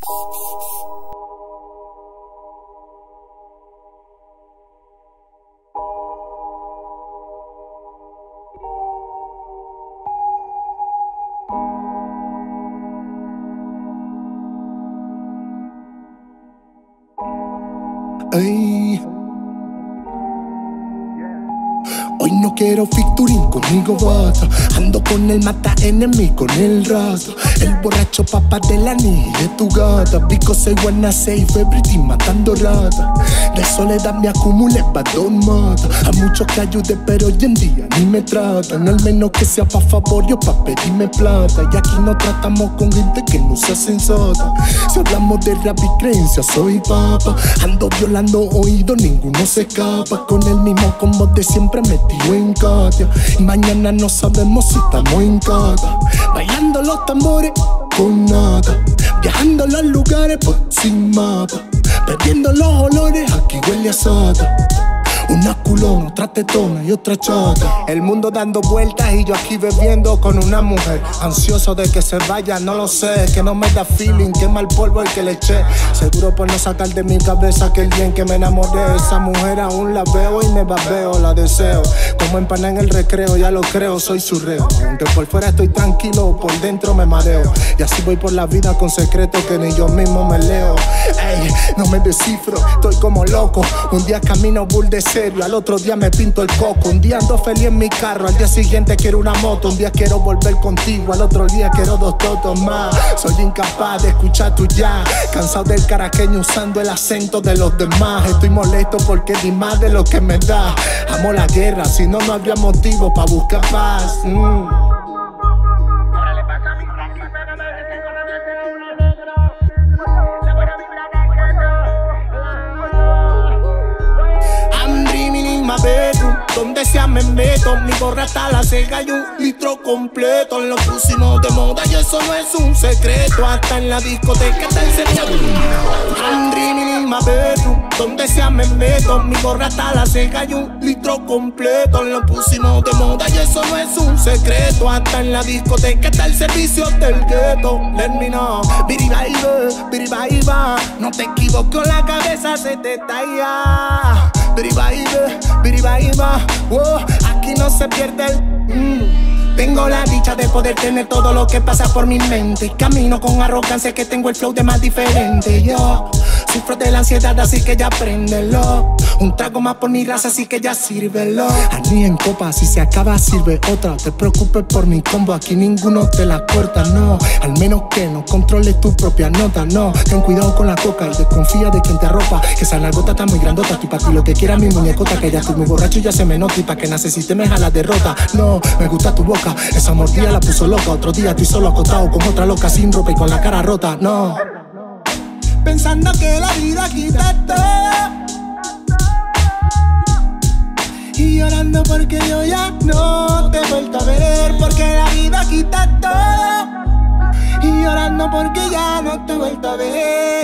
Ey. Hoy no quiero featuring, conmigo basta. Ando con el mata enemigo, con el rastro. El borracho papá de la niña de tu gata. Because I wanna save everything, matando rata. De soledad me acumulé, badón mata. A muchos que ayudé, pero hoy en día ni me tratan. Al menos que sea pa' favor, yo pa' pedirme plata. Y aquí no tratamos con gente que no sea sensata. Si hablamos de rap y creencia, soy papa. Ando violando oídos, ninguno se escapa. Con el mismo combo de siempre metido en Katia. Y mañana no sabemos si estamos en casa. Bailando los tambores con nada. Viajando los lugares por sin mapa. Perdiendo los olores, aquí huele a sata. Una culona, otra tetona y otra chata. El mundo dando vueltas y yo aquí bebiendo con una mujer. Ansioso de que se vaya, no lo sé. Que no me da feeling, quema el polvo el que le eché. Seguro por no sacar de mi cabeza que el día en que me enamoré. Esa mujer aún la veo y me babeo, la deseo. Como empana en el recreo, ya lo creo, soy su reo. Aunque por fuera estoy tranquilo, por dentro me mareo. Y así voy por la vida con secretos que ni yo mismo me leo. Ey, no me descifro, estoy como loco. Un día camino bull de serio, al otro día me pinto el coco. Un día ando feliz en mi carro, al día siguiente quiero una moto. Un día quiero volver contigo, al otro día quiero 2 totos más. Soy incapaz de escuchar tu ya. Cansado del caraqueño usando el acento de los demás. Estoy molesto porque di más de lo que me da. Amo la guerra, si no, no habría motivo para buscar paz. Donde sea me meto, mi gorra hasta la ceja y un litro completo. Lo pusimos de moda y eso no es un secreto. Hasta en la discoteca está el secreto. I'm dreaming in my bedroom. Donde sea me meto, mi gorra hasta la ceja y un litro completo. Lo pusimos de moda y eso no es un secreto. Hasta en la discoteca está el servicio del gueto. Let me know, biribaiba. No te equivoques, la cabeza se te talla. Biribaiba, oh, aquí no se pierde el Tengo la dicha de poder tener todo lo que pasa por mi mente. Camino con arrogancia que tengo el flow de más diferente. Yo sufro de la ansiedad, así que ya préndelo. Un trago más por mi raza, así que ya sírvelo. Ani en copa, si se acaba sirve otra. Te preocupes por mi combo, aquí ninguno te la corta, no. Al menos que no controles tu propia nota, no. Ten cuidado con la coca y desconfía de quien te arropa. Que esa largota está muy grandota, tú pa' ti lo que quiera mi muñecota. Que ya estoy muy borracho y ya se me nota. Y pa' que necesite me jala derrota, no. Me gusta tu boca, esa mordida la puso loca. Otro día estoy solo acostado con otra loca sin ropa y con la cara rota, no. Pensando que la vida quita todo y llorando porque yo ya no te he vuelto a ver. Porque la vida quita todo y llorando porque ya no te he vuelto a ver.